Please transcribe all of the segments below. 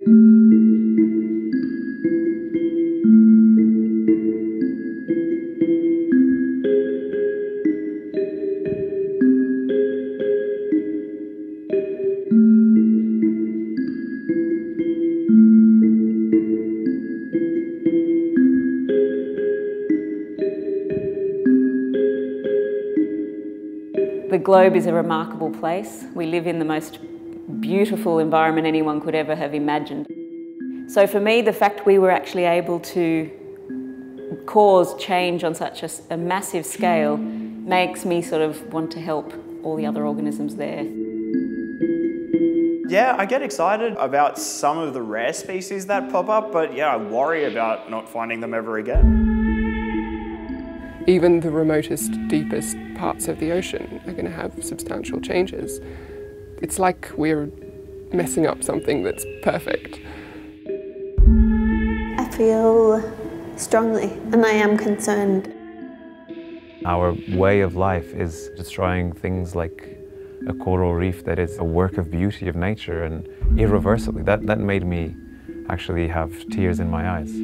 The globe is a remarkable place. We live in the most beautiful environment anyone could ever have imagined. So for me, the fact we were actually able to cause change on such a massive scale makes me sort of want to help all the other organisms there. Yeah, I get excited about some of the rare species that pop up, but yeah, I worry about not finding them ever again. Even the remotest, deepest parts of the ocean are going to have substantial changes. It's like we're messing up something that's perfect. I feel strongly, and I am concerned. Our way of life is destroying things like a coral reef that is a work of beauty of nature, and irreversibly. That made me actually have tears in my eyes.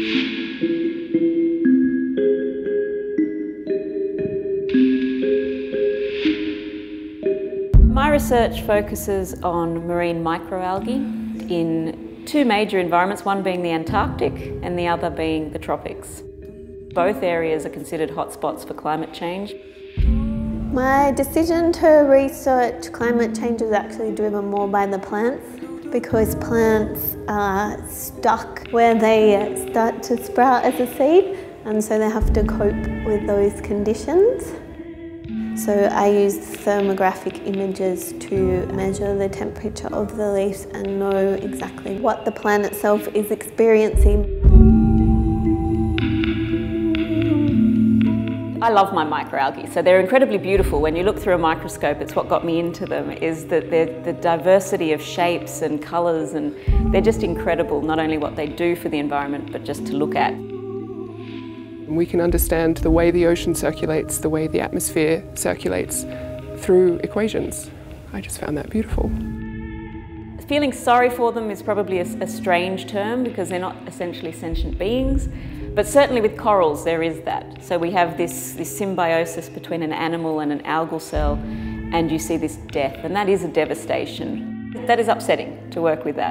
My research focuses on marine microalgae in two major environments, one being the Antarctic and the other being the tropics. Both areas are considered hotspots for climate change. My decision to research climate change is actually driven more by the plants, because plants are stuck where they start to sprout as a seed, and so they have to cope with those conditions. So I use thermographic images to measure the temperature of the leaves and know exactly what the plant itself is experiencing. I love my microalgae, so they're incredibly beautiful. When you look through a microscope, it's what got me into them, is that the diversity of shapes and colours, and they're just incredible, not only what they do for the environment, but just to look at. We can understand the way the ocean circulates, the way the atmosphere circulates through equations. I just found that beautiful. Feeling sorry for them is probably a strange term, because they're not essentially sentient beings, but certainly with corals there is that. So we have this symbiosis between an animal and an algal cell, and you see this death, and that is a devastation. That is upsetting to work with that.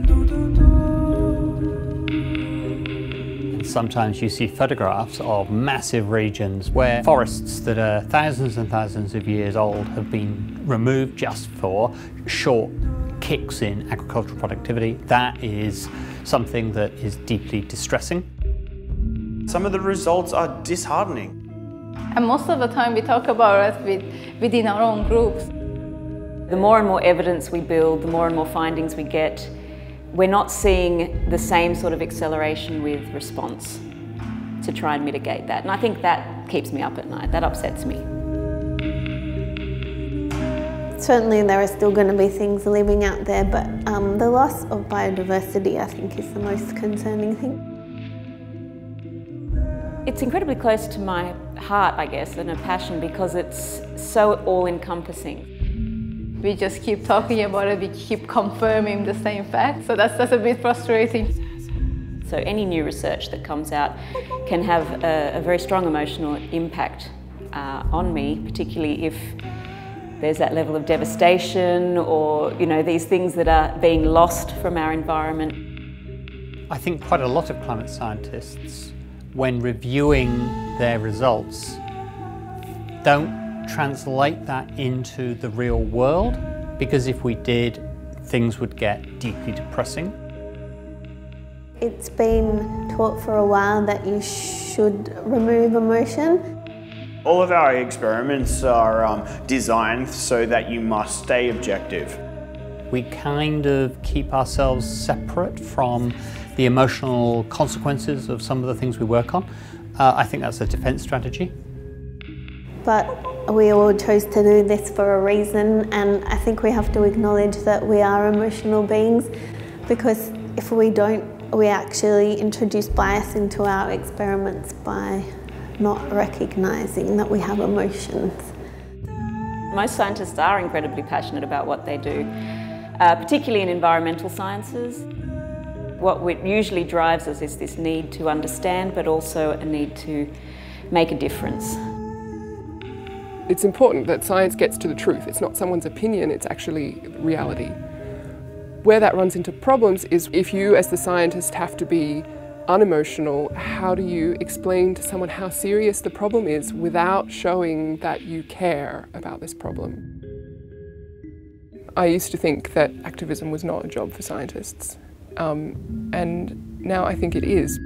Sometimes you see photographs of massive regions where forests that are thousands and thousands of years old have been removed just for short kicks in agricultural productivity. That is something that is deeply distressing. Some of the results are disheartening. And most of the time we talk about it within our own groups. The more and more evidence we build, the more and more findings we get, we're not seeing the same sort of acceleration with response to try and mitigate that. And I think that keeps me up at night, that upsets me. Certainly there are still going to be things living out there, but the loss of biodiversity I think is the most concerning thing. It's incredibly close to my heart, I guess, and a passion, because it's so all-encompassing. We just keep talking about it, we keep confirming the same fact, so that's a bit frustrating. So any new research that comes out can have a very strong emotional impact on me, particularly if there's that level of devastation, or these things that are being lost from our environment. I think quite a lot of climate scientists, when reviewing their results, don't translate that into the real world, because if we did, things would get deeply depressing. It's been taught for a while that you should remove emotion. All of our experiments are designed so that you must stay objective. We kind of keep ourselves separate from the emotional consequences of some of the things we work on. I think that's a defense strategy. But we all chose to do this for a reason, and I think we have to acknowledge that we are emotional beings, because if we don't, we actually introduce bias into our experiments by not recognising that we have emotions. Most scientists are incredibly passionate about what they do, particularly in environmental sciences. What usually drives us is this need to understand, but also a need to make a difference. It's important that science gets to the truth. It's not someone's opinion, it's actually reality. Where that runs into problems is if you as the scientist have to be unemotional, how do you explain to someone how serious the problem is without showing that you care about this problem? I used to think that activism was not a job for scientists, and now I think it is.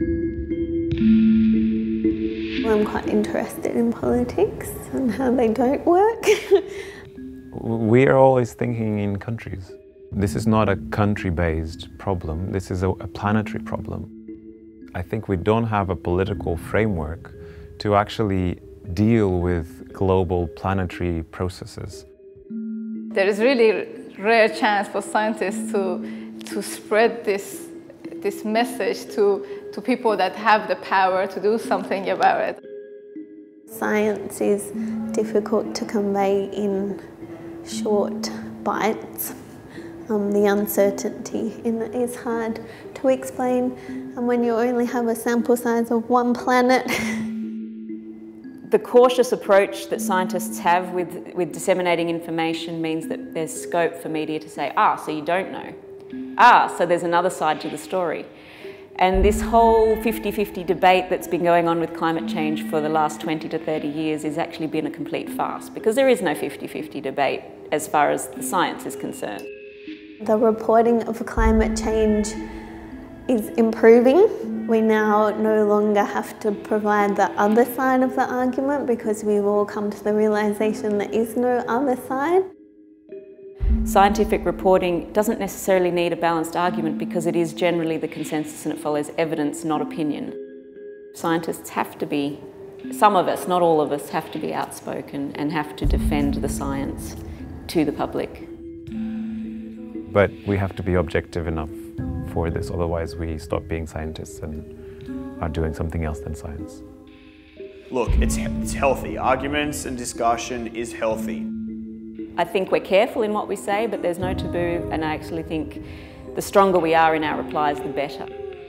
I'm quite interested in politics and how they don't work. We are always thinking in countries. This is not a country-based problem, this is a planetary problem. I think we don't have a political framework to actually deal with global planetary processes. There is really rare chance for scientists to spread this message to people that have the power to do something about it. Science is difficult to convey in short bites. The uncertainty in it is hard to explain, and when you only have a sample size of one planet. The cautious approach that scientists have with disseminating information means that there's scope for media to say, so you don't know. So there's another side to the story. And this whole 50-50 debate that's been going on with climate change for the last 20 to 30 years has actually been a complete farce, because there is no 50-50 debate as far as the science is concerned. The reporting of climate change is improving. We now no longer have to provide the other side of the argument because we've all come to the realisation there is no other side. Scientific reporting doesn't necessarily need a balanced argument because it is generally the consensus and it follows evidence, not opinion. Scientists have to be, some of us, not all of us, have to be outspoken and have to defend the science to the public. But we have to be objective enough for this, otherwise we stop being scientists and are doing something else than science. Look, it's healthy. Arguments and discussion is healthy. I think we're careful in what we say, but there's no taboo, and I actually think the stronger we are in our replies, the better.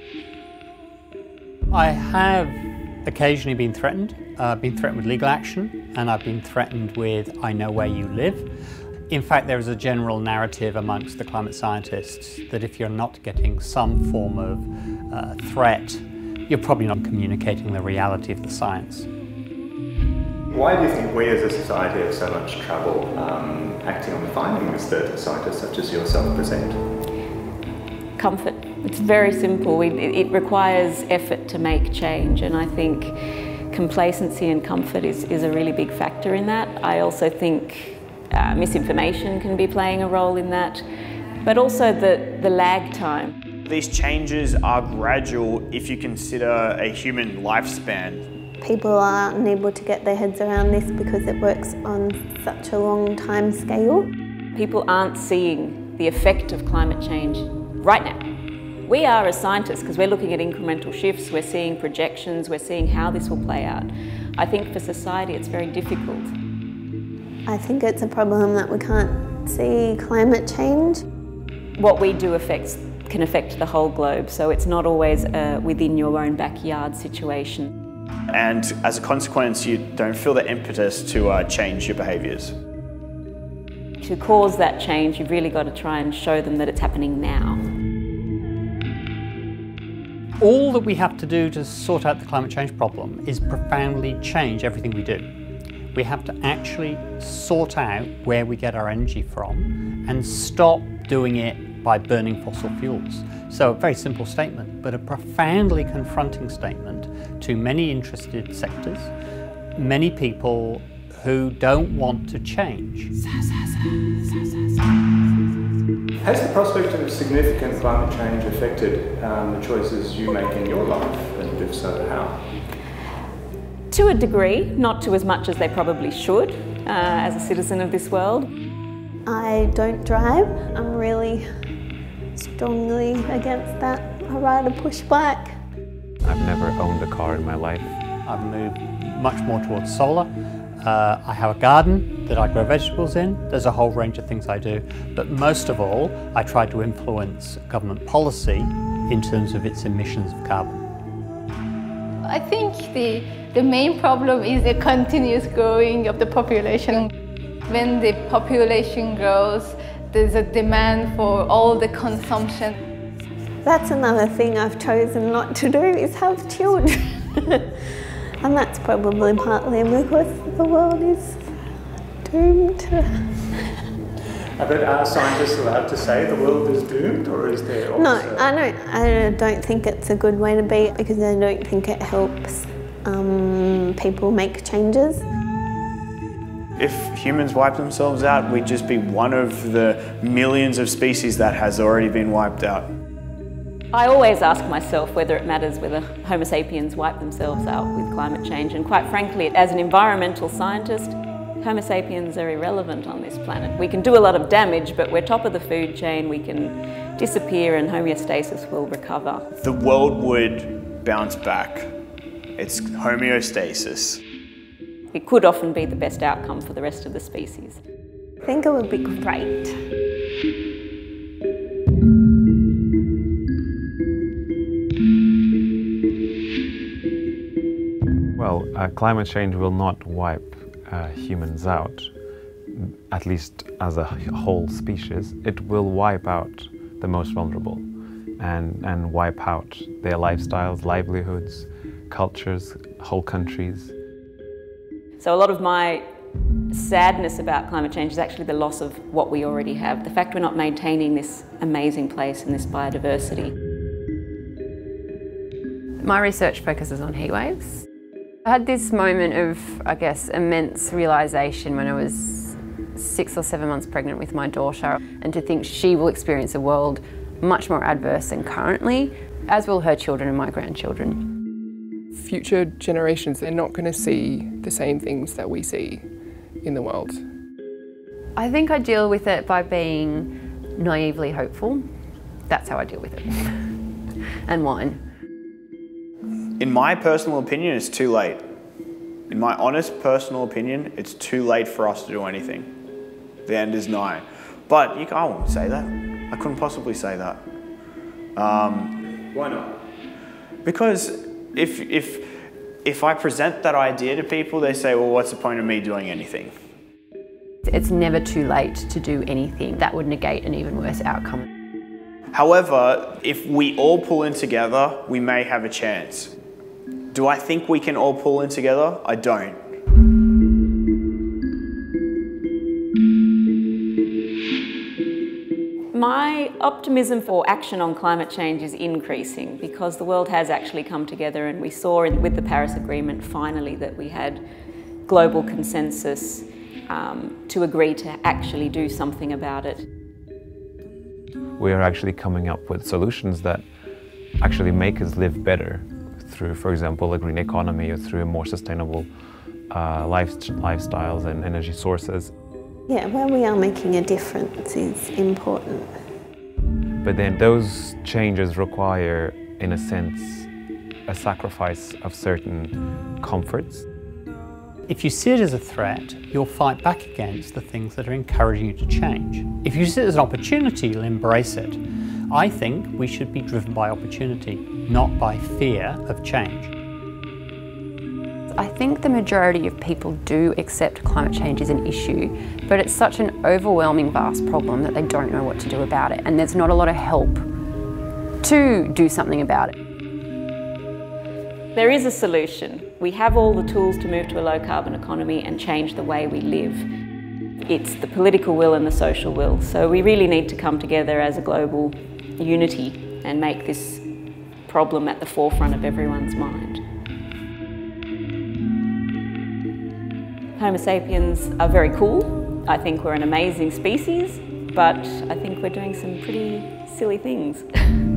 I have occasionally been threatened. I've been threatened with legal action, and I've been threatened with "I know where you live." In fact, there is a general narrative amongst the climate scientists that if you're not getting some form of threat, you're probably not communicating the reality of the science. Why do you think we as a society have so much trouble acting on the findings that scientists such as yourself present? Comfort. It's very simple. It requires effort to make change, and I think complacency and comfort is a really big factor in that. I also think misinformation can be playing a role in that, but also the lag time. These changes are gradual if you consider a human lifespan. People are unable to get their heads around this because it works on such a long time scale. People aren't seeing the effect of climate change right now. We are as scientists, because we're looking at incremental shifts, we're seeing projections, we're seeing how this will play out. I think for society it's very difficult. I think it's a problem that we can't see climate change. What we do can affect the whole globe, so it's not always a within your own backyard situation. And as a consequence, you don't feel the impetus to change your behaviours. To cause that change, you've really got to try and show them that it's happening now. All that we have to do to sort out the climate change problem is profoundly change everything we do. We have to actually sort out where we get our energy from and stop doing it by burning fossil fuels. So a very simple statement, but a profoundly confronting statement to many interested sectors, many people who don't want to change. Has the prospect of significant climate change affected the choices you make in your life, and if so, how? To a degree, not to as much as they probably should as a citizen of this world. I don't drive. I'm really strongly against that. I ride a push bike. I've never owned a car in my life. I've moved much more towards solar. I have a garden that I grow vegetables in. There's a whole range of things I do. But most of all, I try to influence government policy in terms of its emissions of carbon. I think the main problem is the continuous growing of the population. When the population grows, there's a demand for all the consumption. That's another thing I've chosen not to do, is have children. And that's probably partly because the world is doomed. But are scientists allowed to say the world is doomed, or is there also... No, I don't think it's a good way to be, because I don't think it helps people make changes. If humans wipe themselves out, we'd just be one of the millions of species that has already been wiped out. I always ask myself whether it matters whether Homo sapiens wipe themselves out with climate change, and quite frankly, as an environmental scientist, Homo sapiens are irrelevant on this planet. We can do a lot of damage, but we're top of the food chain, we can disappear and homeostasis will recover. The world would bounce back. It's homeostasis. It could often be the best outcome for the rest of the species. I think it would be great. Well, climate change will not wipe humans out, at least as a whole species. It will wipe out the most vulnerable and wipe out their lifestyles, livelihoods, cultures, whole countries. So a lot of my sadness about climate change is actually the loss of what we already have, the fact we're not maintaining this amazing place and this biodiversity. My research focuses on heat waves. I had this moment of, I guess, immense realisation when I was 6 or 7 months pregnant with my daughter, and to think she will experience a world much more adverse than currently, as will her children and my grandchildren. Future generations, they're not going to see the same things that we see in the world. I think I deal with it by being naively hopeful. That's how I deal with it. And wine. In my personal opinion, it's too late. In my honest personal opinion, it's too late for us to do anything. The end is nigh. But I won't say that. I couldn't possibly say that. Why not? Because if I present that idea to people, they say, well, what's the point of me doing anything? It's never too late to do anything. That would negate an even worse outcome. However, if we all pull in together, we may have a chance. Do I think we can all pull in together? I don't. My optimism for action on climate change is increasing because the world has actually come together, and we saw with the Paris Agreement finally that we had global consensus to agree to actually do something about it. We are actually coming up with solutions that actually make us live better through, for example, a green economy, or through more sustainable lifestyles and energy sources. Yeah, where we are making a difference is important. But then those changes require, in a sense, a sacrifice of certain comforts. If you see it as a threat, you'll fight back against the things that are encouraging you to change. If you see it as an opportunity, you'll embrace it. I think we should be driven by opportunity, not by fear of change. I think the majority of people do accept climate change is an issue, but it's such an overwhelming, vast problem that they don't know what to do about it, and there's not a lot of help to do something about it. There is a solution. We have all the tools to move to a low-carbon economy and change the way we live. It's the political will and the social will, so we really need to come together as a global unity and make this problem at the forefront of everyone's mind. Homo sapiens are very cool. I think we're an amazing species, but I think we're doing some pretty silly things.